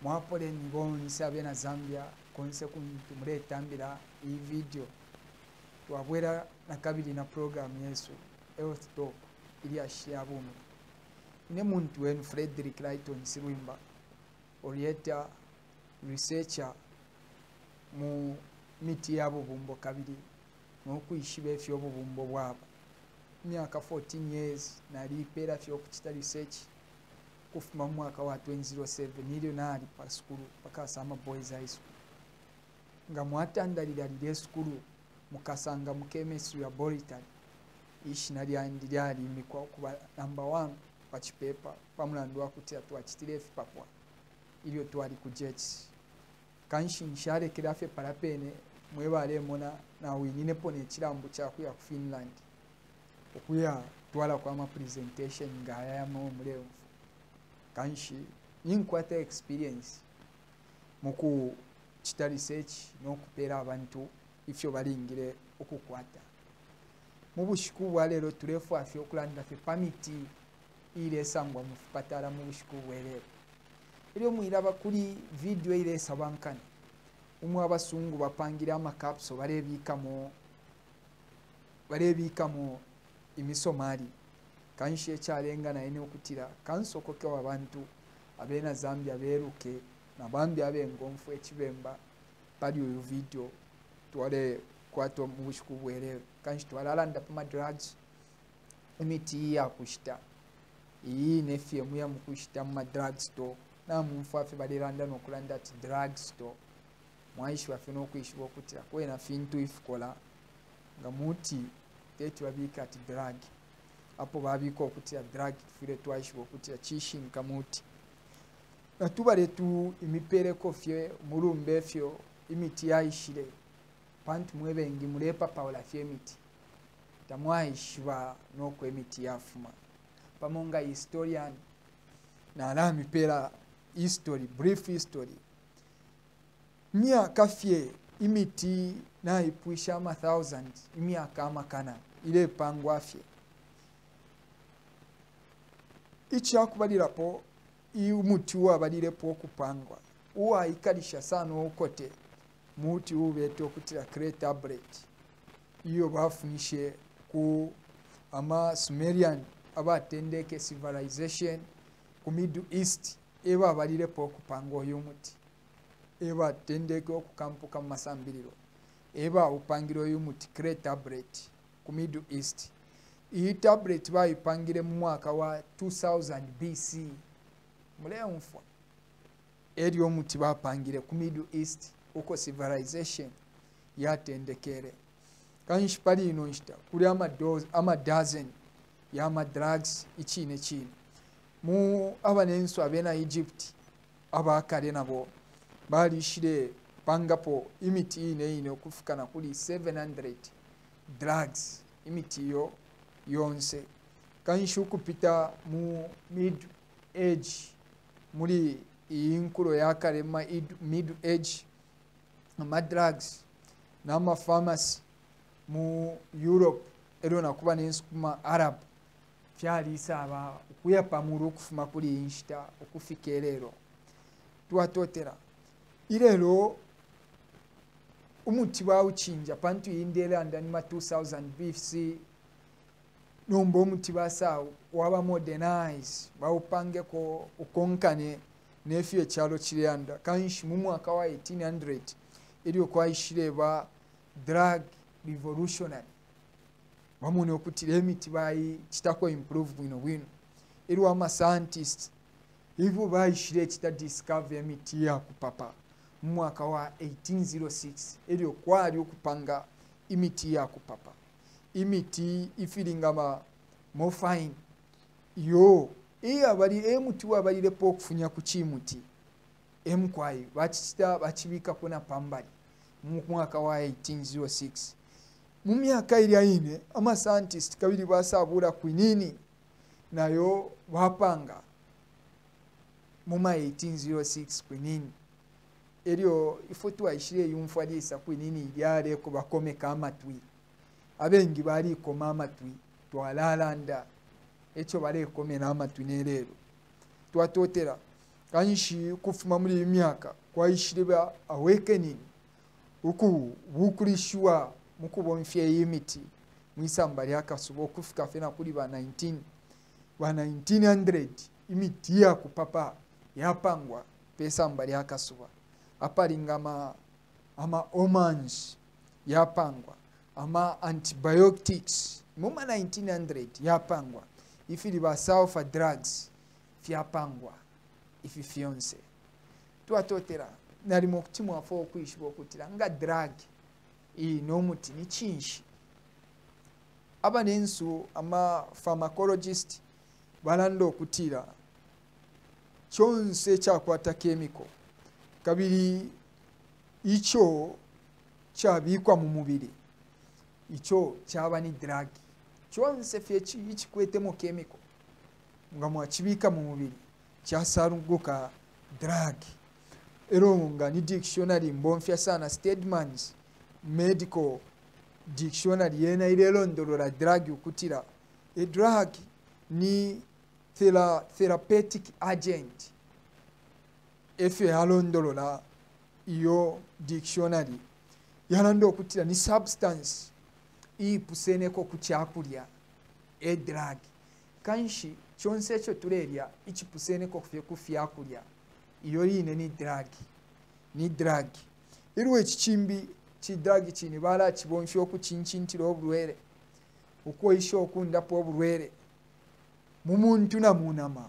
mwapole ni bonse abena Zambia konse kuntu muletambira iyi video twabwera na kabiri na program yesu health talk ili ashia bumwe ne muntu wenu Frederick Lighton Sirwimba orienta researcher mu miti yabo bumbo kabiri no kuyishibe fyo bumbo bwabo myaka 14 years nali pera fyo kuchita research kufuma mwaka wa 2007 nilio nali pa school paka Sama Boys High School nga mwatandalira lile school mukasanga mu chemistry laboratory ishi nali andili mikwa kuba number 1 pa chipepa pamulandu wakutia twachitire papwa ilio twali ku jets kanshi nshare kirafe parapene mwebale mona na winine pone chirambu chakuya ku Finland okuya twala kwa ma presentation ngaya ya mulevu kanshi ninkwata experience muku chita research no kupera abantu ifyo balingire okukwata mu bushiku bwa lero turefu afyo kulanda fe pamiti ile sangwa mu patara mu bushiku bwelero ilio mwiraba kuri video ile sabankana umwe abasungu bapangira amakapso barebikamo imisomali kanshi echalenga na ene okutira kansoko ke wabantu abena Zambia beruke na bambi abengomfu ekibemba pali uyu video twale kwato mu bushiku bwelero kanshi twalalanda pa drugs imiti ya kushita iyi ne FM ya mukushita mu drug store na mumfu afi baliranda no kulanda ati drug store mwaishi wafi no kuishibwa kutira kwena fintu ifikola nga muti tete wabika ati drug apo babiko kutira drug fire twashibwa kutira chishi nkamuti natubale tu imipere kofye mulumbe fyo imiti yaishire pantu mwebengi mulepa paula fye imiti tamwaishiba no ku imiti yafuma pamonga historian na ala mipera history brief history miaka fye imiti na ipuisha ma 1000 miaka makana ile pangwa fye ichi akubalira po umuti wa balire po kupangwa uwa ikalisha sana okote muti ubeto kutira create tablet iyo bafunishe ku ama Sumerian abatendeke civilization ku Middle East eba balire po kupangwa uyu muti eba tendeke okukampuka masambiriro eba upangiro uyu muti create tablet ku Middle East iyi tablet bayipangire mu mwaka wa 2000 BC muleumfa eri omuti bapangire ku Middle East uko civilization yatendekere kanshi pali ino nshita kuri ama dozen ya ma drugs ichine mu abanenso abena Egypt abakare nabo bali shire pangapo imiti ine okufukana kuri 700 drugs imiti yo yonse kanshi ukupita mu mid age muri inkuro yakare ma mid age ma drugs na ma pharmacy mu Europe erona kuba nensukuma Arab fyali saba kuyapa muri okufuma kuri inshita okufikerero twatotera irero umuti wa uchinja pantu indela ndani ma 2000 BC nombo umuti basa waba modernize bawupange ko ukonkane nefye chalo chirianda kanshi mu mwaka wa 1800 iliyo kwa ishireba drug revolutionary bamune okutira emiti bayi kitako improve wino iliyo ama scientists hivyo bayishire kita discover emiti ya kupapa mu mwaka wa 1806 iliyo kwa ali okupanga imiti ya kupapa imiti ifilingama morphine yo abali emuti wabalire po okufunya ku chimuti emkwayi bachita bachibika kuna pambali mu mwaka wa 1806 mu myaka ili ine ama scientist kabiri basabura kwinini nayo bapanga mu 1806 kwinini elio ifoto ayishire yumfalisa kwinini yale ko bakomeka amatwi abengi bali koma amatwi twalalanda echo bale komena amatwi nerero twatotera kanshi kufuma muri myaka kwayishiriba awakening bukurishwa mukubonfye y'imiti mwisamba lya Kasuba okufika fena kuri ba 1900 imiti ya kupapa yapangwa pesamba lya Kasuba aparinga ama hormones yapangwa ama antibiotics muma 1900 yapangwa ifili ba sulfa drugs fyapangwa ifi fiance twatotera nali mu kutimwa afo okuyishibwa okutira nga drug n'omuti ni kinshi abanensu ama pharmacologist balanda okutira kyonse kyakwata chemical kabiri icho kyabikwa mu mubiri icho kyaba ni drug kyonse fye kikwetemu chemical nga mwakibika mu mubiri kyasarunguka drug eronga ni dictionary mbonfya sana Stedman's medical dictionary yena ilelondolola drug ukutira a drug ni therapeutic agent efe alondolola iyo dictionary yalando okutira ni substance ipuseneko kuchakulya a drug kanshi kyonse ekyo tuleerya ikipuseneko kufyakulya iyo line ni drug iriwe ekikimbi kidagi kini bala kibonfya okukinchintira obulwere okwoyisha okundapo obulwere mu muntu na munama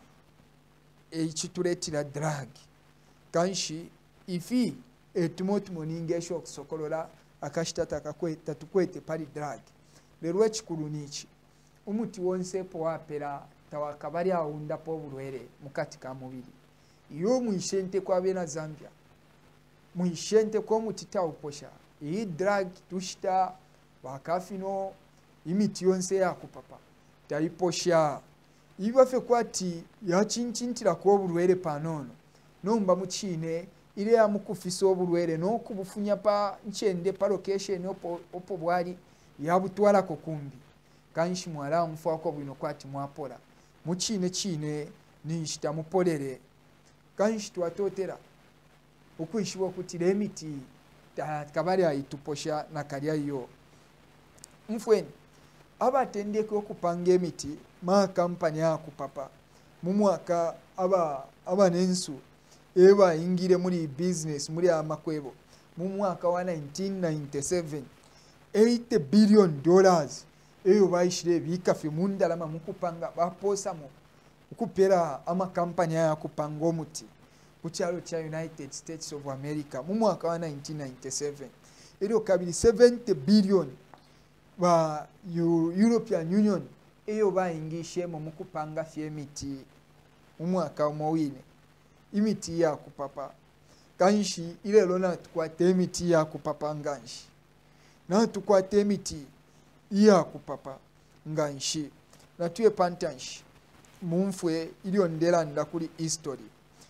ekituletira drug kanshi ifi etumotumo ningesho okusokolola akashitata kakweta tukwete pali drug lerwe kikulu niki umuti wonse po wapera tawakabali awundapo obulwere mukati ka mubiri iyo muishente kwa bena Zambia muishente ko mutita uposha iyi drug tushita bakafino imiti yonse yakupapa taiposha ibafe kwati yacinchintira ko obulwere panono nomba muchine ile ya mukufisa obulwere no kubufunya pa nchende pa location opo bwali yabutwala ko kumbi kanshi mwala mfako bwino kwati mwapola muchine nishita mupolere kanshi twatotera ukwishiwa kutira emiti kabali aituposha na kalya yo mfweni abatendeke okupanga emiti ma kampani akupapa mu mwaka abanensu eba ingire muri business muri amakwebo mu mwaka wa 1997 $80 billion eyo bayishire bikafe mundalama mukupanga baposamo ukupera ama kampani akupanga omuti kuchalo cha United States of America mu mwaka wa 1997 ero kabiri 70 billion ba European Union eyo bayingishe mu mukupanga fyemiti mu mwaka omwine imiti ya kupapa kanshi ile lona tukwate imiti ya kupapa nganshi na tukwate imiti ya kupapa nganshi na tuye pantanshi mumfwe ilio ndela ndakuli history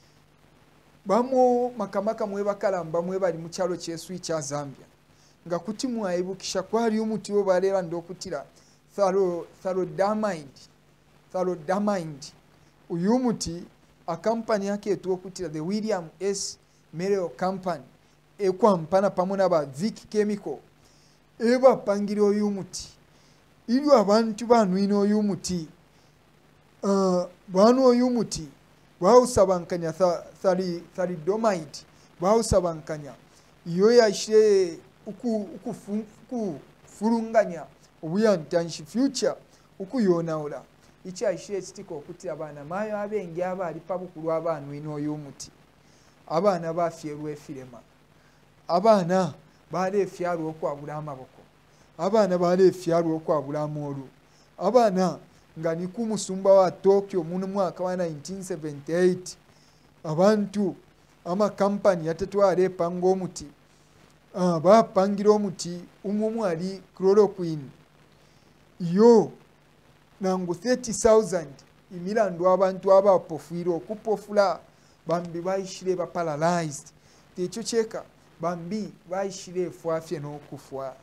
bamo makamaka mweba kalamba mweba ali muchalo chesu cha Zambia nga kuti mwaibukisha kwali umuti wo balera ndokutira thalodamide uyu muti a company yake etokutira the William S. Merrill Company ekwampana pamona ba Vic Chemical eba pangire uyu muti ilyo abantu banwino uyu muti bano uyu muti bawusabankanya thalidomide bawusabankanya iyo yashire ukufurunganya obuyantanshi future ukuyonaula ichi ashire kitiko okutira abana mayo abenge abali pabukulu abantu ino y'omuti abana bafyerwe filema abana bale fyaro okwabula amaboko abana bale fyaro okwabula amolu abana ngani kumusumba wa Tokyo mu mwaka wa 1978 abantu ama company yatetwale pango omuti bapangira omuti umumu ali chloroquine yo nangu 30,000 imilandu abantu abapofuiro kupofula bambi bayishire ba paralyzed techo cheka bambi bayishire fwafye no kufwa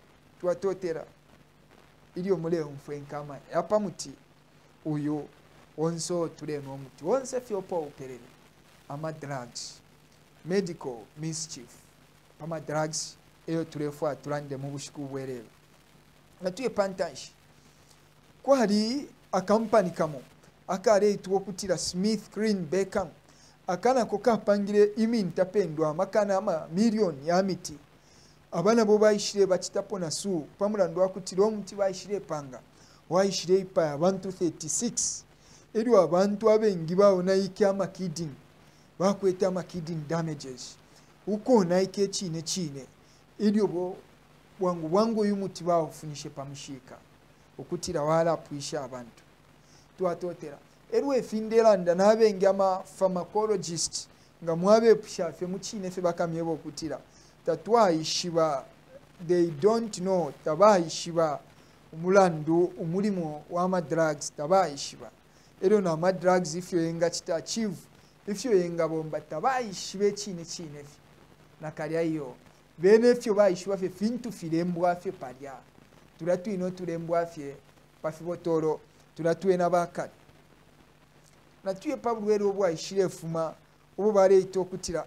twatotera ilio muleo mfwenkama yapa muti uyo onso tule n'omuti wonse fyopo uperere ama drugs medical mischief ama drugs eyo tulefu atulande mu bushiku bwerero natuye pantanshi kwali akampani kamo akareetwa okutira Smith Green Beckham akana ko kapangire iminta pendwa amakana ama million ya miti abana bo bayishire bakitapo na su pamulando akutira omuti bayishire panga wayishire ipa abantu 36 eri abantu abengi bawo naike ama kidney bakweta ama kidney damages uko naike chine eri obo bwangu yumuti bawo funishe pamushika okutira wala puisha abantu twatotera erwe findelanda nabengi ama pharmacologist nga mwabe pusha fe muchine fe bakamyebo okutira tatwayishiba they don't know tabayishiba umulandu umulimo wama drugs tabayishiba ero na ma drugs ifyo yenga chita achieve ifyo yenga bomba tabayishibe chine na kalya iyo bene fyo bayishiba fe fintu filembwa fe palya tulatu ino tulembwa fe pafibotoro tulatu ena bakali natuye pabulwere obwa ishire fuma obo bare itokutira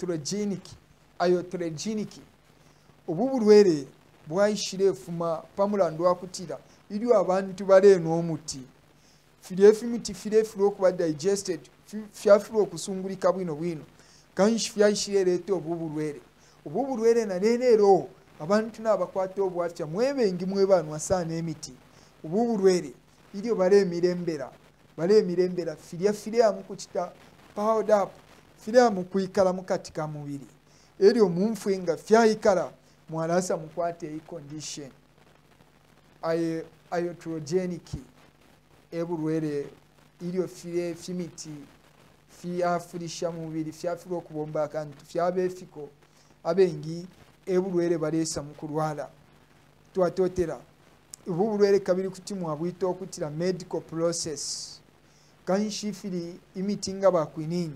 iotrogenic obubulwere bwa ishire fuma pamulando akutira ili abantu bare no muti filefimiti filefu okuba digested fyafiro okusungulika bwino kanshi fyashire leto obubulwere na lelero abantu nabakwata obwafya mwebengi mwebanwa sana emiti obubulwere ili bare mirembera filia mukukita powered up filia mukuikala mukatika mubiri eri omunfenga fyayikala mwalasa mukwate ei condition iotrogenic ebulwere ili file fimiti fyafulisha mubiri fyafira okubomba akantu fyabefiko abengi ebulwere balesa mukulwala twatotera ubulwere kabiri kutimwa bwito okutira medical process kanshi fili imitinga ba quinine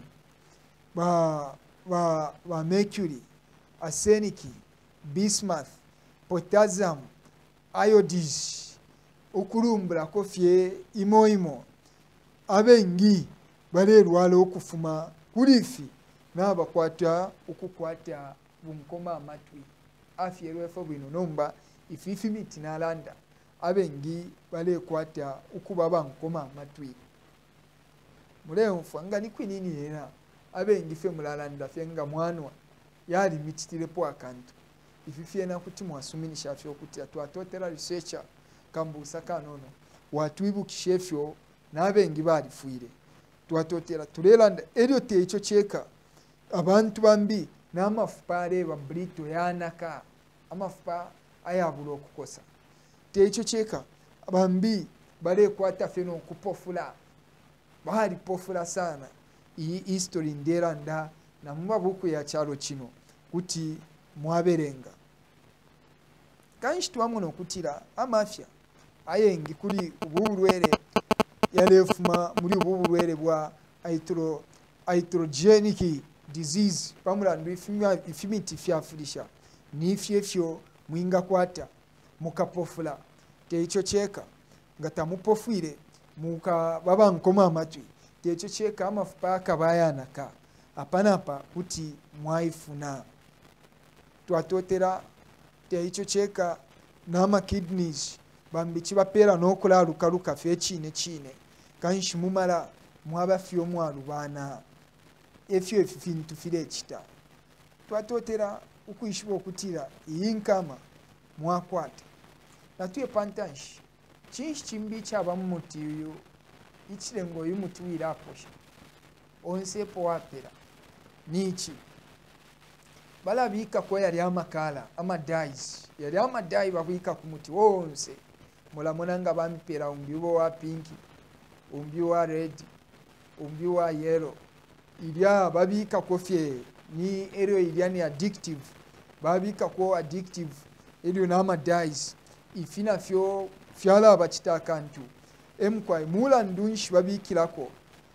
ba mercury arsenic bismuth potassium iodine okulumbula kofye imoimo abengi balerwala okufuma kulifi nabakwata okukwata bunkoma amatwi afyerwefo bwino nomba ififimiti nalanda abengi balekwata ukuba bankoma amatwi muleonfu anga nikwinini yena abengi fe mulalanda fyenga mwanwa yali mititirepo akantu ififyena kuti mwasuminisha fyo kuti atwatotera researcher kambusa kanono watwibukishefyo nabengi balifuire twatotera tulelanda eryo techo cheka abantu bambi n'amafupa areba brito yanaka amafupa ayabulo okukosa techo cheka bambi balekwata feno kupofula bahali pofula sana iyi history nderanda na mumabuku ya chalo chino kuti mwaberenga kanshi twamuno kutira amafya ayengi kuli ubulwere yalefuma muri ubulwere bwa iotrogenic disease pamulando ifimiti fyafulisha nifyefyo mwinga kwata mukapofula techo cheka ngata mupofwire muka baba nkoma amatwi techo cheka amafupa akabayanaka apanapa kuti mwaifuna twatotera techo cheka nama kidneys bambichi bapera nokulalukaluka fye chine kanshi mumala mwabafyo mwalubana efyo fintu file chita twatotera ukuyishiba okutira iyinkama mwakwata natuye pantanshi chinshi chimbi chaba mumuti uyu ichirengo yumuti wiraposha onsepo wapera nichi balabika ko yali amakala amadais yali amadai babika ku muti wonse mulamunanga bampera umbiwo wa pink umbiwo wa red umbiwo wa yellow ilya babika ko fye ni eryo ilya ni addictive babika ko addictive eryo na amadais ifina fyo fyala bachita kantu emkwai mula ndunshi babikirako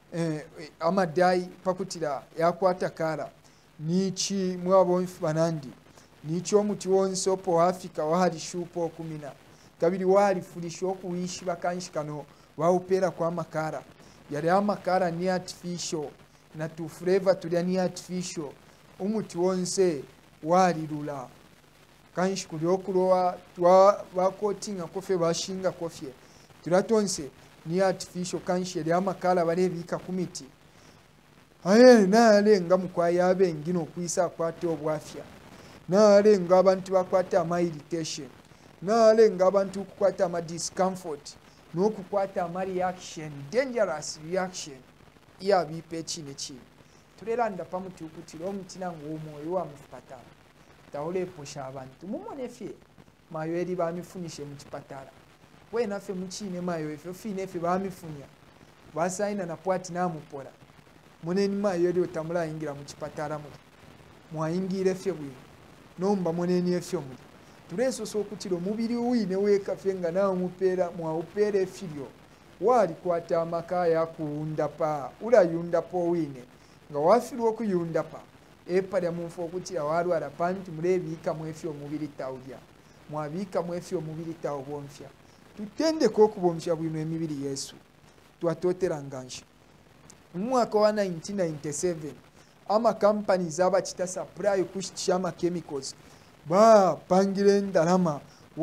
amadai pakutira yakwata kala nichi mwabo mfanandi nicho muti wonse opo Afrika wahali shupo okumina kabiri wali fulisho okuishi bakanshi kano waupera kwa makara yali amakala ni artificial na tu flavor tulya ni artificial umuti wonse walilula kanshi kuli okulowa bakotinga kofe bashinga kofye tulatonse ni artificial kanshi yali amakala balebika kumiti naalenga mukwaya abengino okuyisa akwata obwafya naalenga abantu bakwata ama irritation naalenga abantu okukwata ama discomfort n'okukwata ama reaction dangerous reaction yabipa ekino ekino tulera ndapa mutukutira omutina ng'omwoyo wa mufupatala tawuleposha abantu mumonefye mayo eri bamifunishe mu kipatala wenaffe mukiine mayo effe fiine effe bamifunya basaina na pwati namupola muneni mayo eri otamulayingira mu kipatala muli mwayingira effe bwino nomba muneni effe muli tuleesosa okutira omubiri wiine weekafye nga nawe mupeera mwawupeera effiryo waalikwata amaka yakuwundapa ulayundapa owiine nga wafirwa okuyundapa epalya munfu okutira walwala panti muleebiika mwefye omubiri tawulya mwabiika mwefye omubiri tawubonfya tutendeka okubonfya bwino emibiri yesu twatooteranga nsha mu mwaka wa 1997 amakampanies abakita supply kushikisha amachemicals bapangira endalama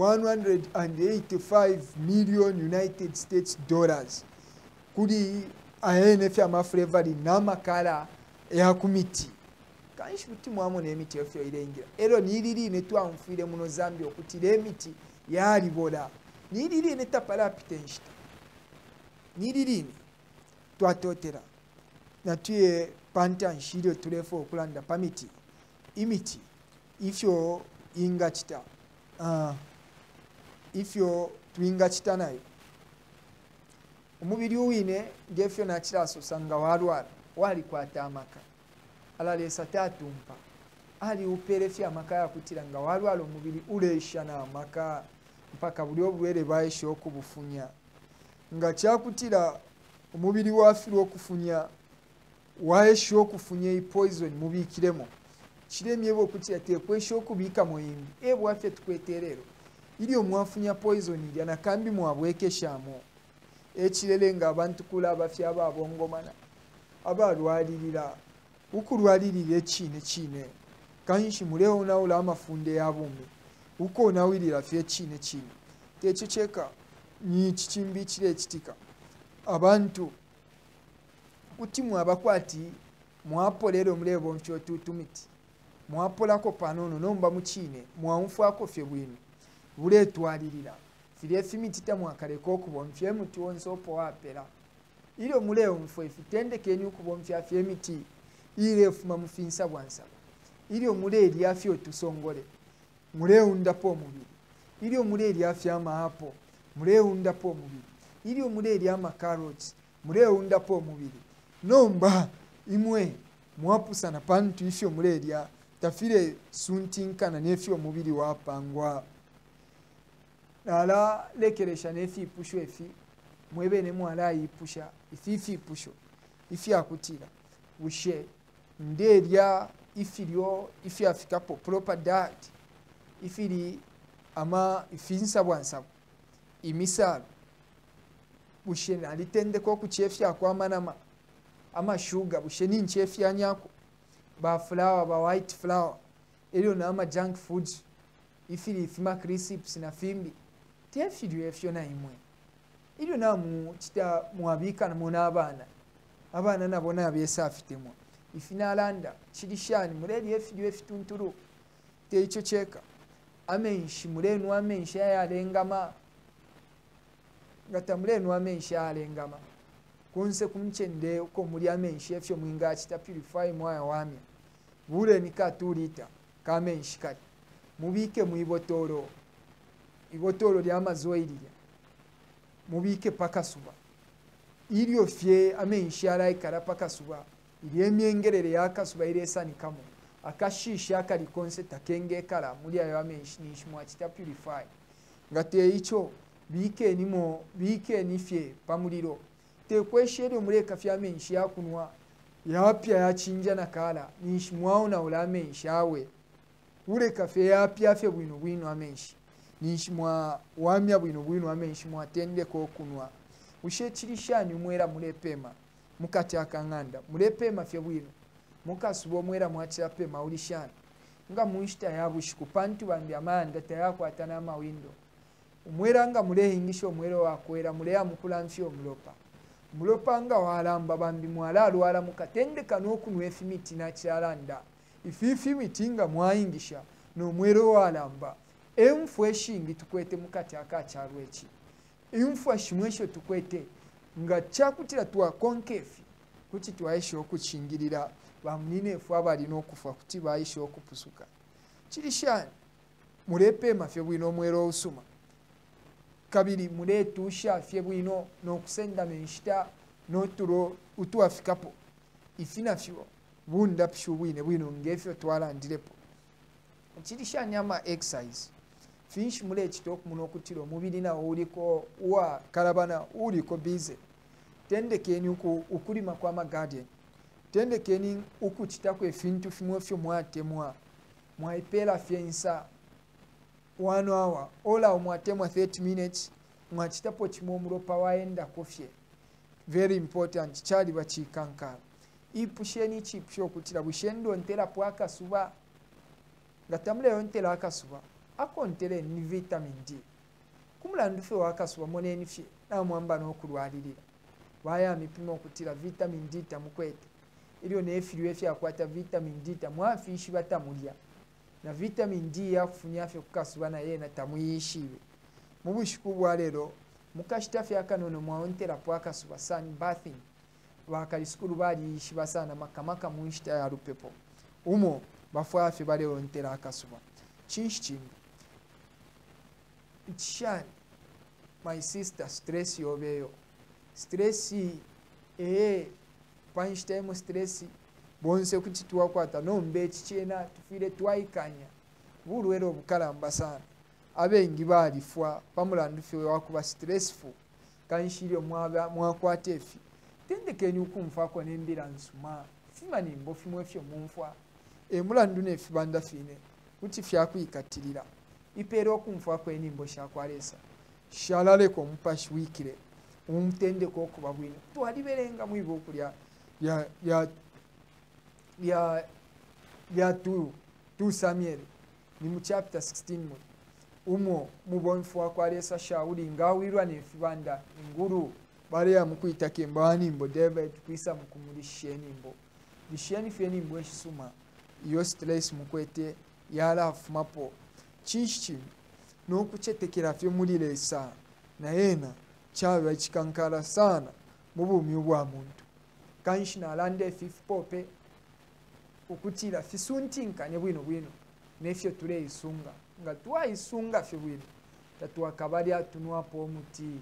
185 million United States dollars kuli ayenefye amaflavori n'amakala eyakumiti kanshi kuti mwamu n'emiti efyo irengira ero niriri netwanfuire muno Zambia okutira emiti yalibola niriri netapala pitenshita niriri twatotera natuye panta nshiro tulefo okulanda pamiti imiti ifyo inga kita ifyo twinga kita nayo omubiri uwine gefyo nakiraso sanga walwala walikwata amaka alalesa tatumpa ali uperefya amaka yakutira nga walwala omubiri ulesha na amaka mpaka buli obwere baisha okubufunya nga kyakutira omubiri wafirwa okufunya waesha okufunya poison mubikiremo kiremye okutira tekwesha okubika muyimbi ebwaffe tukweterero ili omwafunya poison ya nakambi mwabwekeshamo ekirere nga abantu kula abafya ababongomana abalwalirira ukulwalirira ekine kanshi muleo naula amafunde yabumbe uko nawirira fye ekine tekyo kyeka ni kikimbi kire ekitika abantu utimu abakwati mwapolero mulebo mfyo tutumiti mwapolako panono nomba mukine mwamfako fye bwino buletwalirira fire fimiti tamwakaleko okubomfye muti wonsopo wapera ile muleo mfwe fitendekeni okubomfya fye miti ile fuma mufinsa bwansaba ile muleri afyo tusongole muleo ndapo omubiri ile muleri afya amahapo muleo ndapo omubiri ile muleri ama carrots muleo ndapo omubiri nomba imwe mwapusana pantu ifyo muleri tafire suntinkana nefyo omubiri wapangwa nala lekeresha nefi pusho efi mwebene mwala yipusha ifi pusho ifi akutira bushe nderia ifiryo ifi afika po proper diet ifiri ama ifinsa bwansabo imisalo bushe nalitende ko kuchefya kwa manama ama sugar bushe ni nchefya nyako ba flour ba white flour elio na ama junk foods ifiri ifima crisps na fimbi tefiryo efyo na imwe ilio na mu kita mwabika na muna abana nabona abesafitemo ifinalanda chirishani mureli efiryo efitunturu techo cheka amenshi murenu amenshi yalengama ngata murenu amenshi yalengama kunse kumchende uko muri amenshi efyo mwinga kita purify moya wami bure nikatulita kamenshi kali mubike mu ibotoro lya mazoirira mubike pakasuba ilio fye amenshi yalaikara pakasuba ili emyengerere yakasuba iresanikamo akashisha akali konse takenge kala muri ayo amenshi nishimwa kita purify ngate icho bike nifye pamuliro tekweshere mureka fya amenshi yakunwa yapya yachinja nakala nishimwa na ula amenshi awe ureka fye yapya fye bwino amenshi nishimwa wamya bwino amenshi mwatende ko kunwa ushe chirishani mwera mulepema mukati akanganda mulepema fye bwino mukasuba omwera mwachira pema ulishani nga muishita yabushiku pantu bandi amanda tayakwata n'amawindo omwera nga mulehingisha omwera wakwera muleya mukula mfyo mulopa nga walamba bambi mwala alwala mukatendeka n'okunwa efimiti nakiralanda ififimiti nga mwayingisha n'omwera walamba enfu eshingi tukwete mukati akakyalwa eki enfu ashimwe esho tukwete nga kyakutira twakonkefi kuti twayisha okuchingirira bamunine efu abalina okufa kuti bayisha okupusuka kirishani mulepema fye bwino omwera osuma kabiri muletusha fye bwino n'okusenda menshita n'otulo utuafikapo ifina fyo bunda pishu bwino ngefyo twalandirepo kirishani ama exercise finch mule ekitooku muno okutira omubiri nawo uliko wa kalabana uliko bize tendekeni ukulima kw'amagarden tendekeni ukukitako efintu fimwe fyo mwatemwa mwaipera fyensa 1 hour ola mwatemwa 30 minutes mwakitapo kimwe omulopa waenda kofye very important kyali bakikankala ipusheni chipsho okutira bushendo ntera pwakasuba ngatamule ntera akasuba akontere ni vitamin D kumulandu fe wakasuba moneni fye namwamba n'okulwalirira waya mipimo okutira vitamin D tamukwete iliyo nefiriwe fye akwata vitamin D tamwafishi batamulya na vitamin D yakufunya fye kukasuba na yena tamuyishiwe mubushiku bwa lero mukashita fye akanono mwaontera pwakasuba sun bathing bakalisikulu bali shibasana makamaka muishita ya rupepo umo bafwafe bale ontera akasuba chinshimbi Chani, my sister, stress yobeyo. Stress panchitemo stress bonse kuti twakwata nombe chichena tufire twaikanya bulwero bukalamba sana abengi balifwa pamulandu fe wakuba stressful kanshiro mwakwatefi tendekeni ukumfa ko nembira nsuma fimani mbo fimwe fyo mumfwa emulandu ne fibanda fine kuti fyakuikatirira ipero kumfa ko enimbo shakwalesa shalale ko mpashi wikire umtende ko kuba bwino twaliberenga mwibo kulya ya tu Samuel ni mu chapter 16 umo mubonfu kwalesa shauli ngawirwa ne fibanda nguru bare ya mukuita kembani mbo David kwisa mukumulisheni mbo lisheni feni mbo eshisuma iyo stress mukwete yala afumapo chichi no kuchetekera fye mulire sa na yena chawe chikankala sana mubumi bwa muntu kanshina alande fipope ukutira fisuntinka ne bwino nefyo tule isunga nga twa isunga fye bwino tatwa kabali atunwa po muti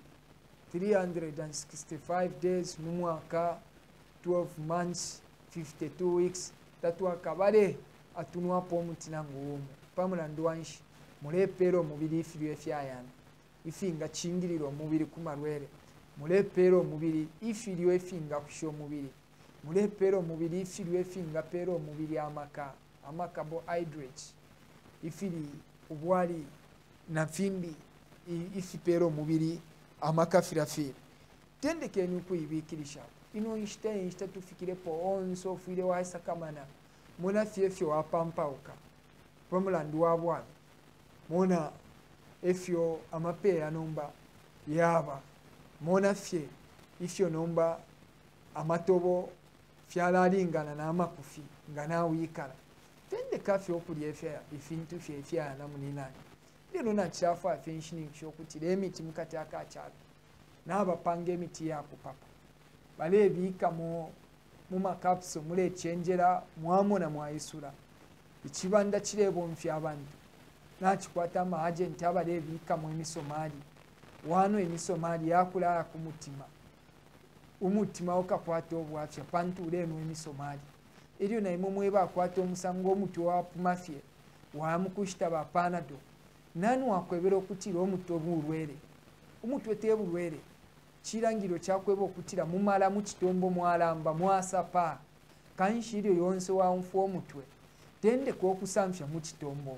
365 days mumwaka 12 months 52 weeks tatwa kabale atunwa po muti nangu pamula ndwanshi mulepero mubiri ifiriwe fyayana ifinga chingiriro mubiri kumarwere mulepero mubiri ifiriwe finga kusho mubiri mulepero mubiri ifiriwe finga pero mubiri carbohydrates ifiri ubwali na fimbi ifipero mubiri amakafirafiri tendekeni kuyibikirisha ino inshita tufikire po onso fire waisa kamana muna fiefyo wapampauka pamulandu wabwana mona efyo amapeya nomba yaba mona fye ifyo nomba amatobo fyalingana n'amakufi ngana wikala tende kafyo okulya efya ifintu fye fya na muninani lero na chafu afenshini kyokuti emiti mukati akakyalo naba pange emiti yako papa bale bika mu makapso mule chenjera mwamona mwaisura ikibanda kirebo mfya abantu nachikwata ma agent abale bika mu emisomali wano emisomali yakula ku umutima okakwata obwafya pantu leno emisomali iliyo na imwe bakwata omusango omutu wa mafie wa mukushita ba panado nani wakwebera okutira omutu obulwere omutu etebulwere kirangiro kyakweba okutira mumala mu kitombo mwalamba mwasapa kanshiro yonse wa mfu omutwe tende ko kusamfya mu kitombo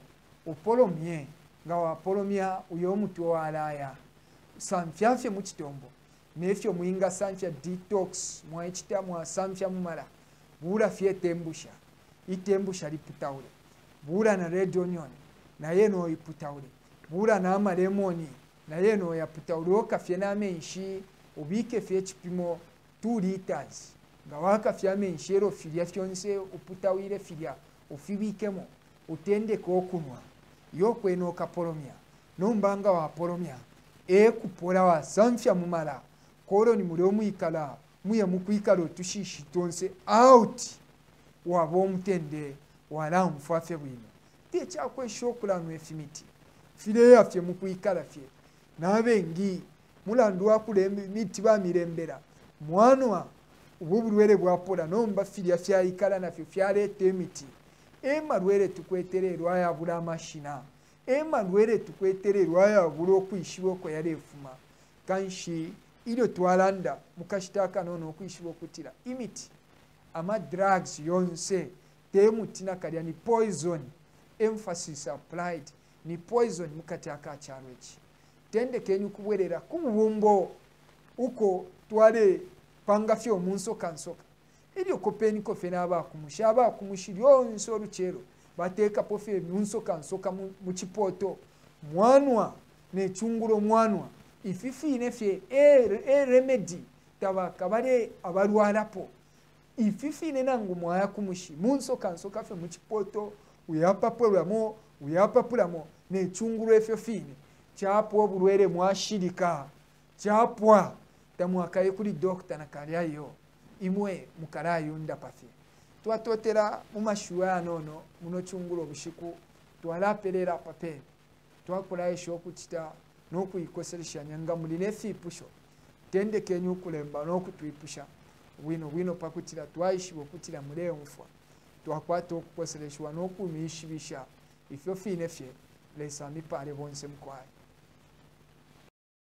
opolomye nga wapolomya uyo omutu walaya samfyafye mu kitombo nefyo muinga sanfya detox mwaikita mwa sanfya mumala bura fye tembusha itembusha liputaule bura na red onion na yeno iputaule bura na amalemoni na yeno yaputaule okafye n'amenshi ubike fye kipimo 2 liters nga wakafye amenshi ero filya fyonse uputawire filya ufibikemo utendeke okunwa yokweno kapolomya nombanga wapolomya ekupora wa sanfya mumala koro ni muri omwikala muye mukwikala otushishi tonse out waba omutende wala mfafe bwino techakwesha okulanwa efimiti fire yafye mukwikala fye nabengi mulandu wakulemba miti bamirembera mwanwa ubulwere bwapola nomba filya fyayikala nafyo fyaleta emiti emalwere tukwetererwa yabula amashina emalwere tukwetererwa yabula okwishiba oko yarefuma kanshi ilio twalanda mukashitaka nono okwishiba okutira imiti ama drugs yonse temutina kalya ni poison emphasis applied ni poison mukataka acharwechi tende kenyu kubwerera kubumbo uko twale panga fyo munso kansoka ilio kopeni kofena aba kumushiryo nso ruchero bateka pofe munso kansoka muchipoto mwanwa ne chungulo mwanwa ififi nefye remedy tabaka bare abarwarapo ififi nenangu mwaya kumushi munso kansoka fe muchipoto uyapapulamo ne chungulo efyo fine chapo bulwere mwashirika chapwa tamwakaye kuri doctor nakalyayo imwe mukarayo ndapafe twatotera mumashuwa nono muno chungulo obushiku twalaperera pape twakola esho okutita nokuyikoseresha nyanga muline fipusho tende kenyu kulemba nokutwipusha wino pakutira twaishibo okutira muleo mfwa twakwata okukosereshwa nokumishibisha ifyo fine fye lesa mipale bonse mkwaye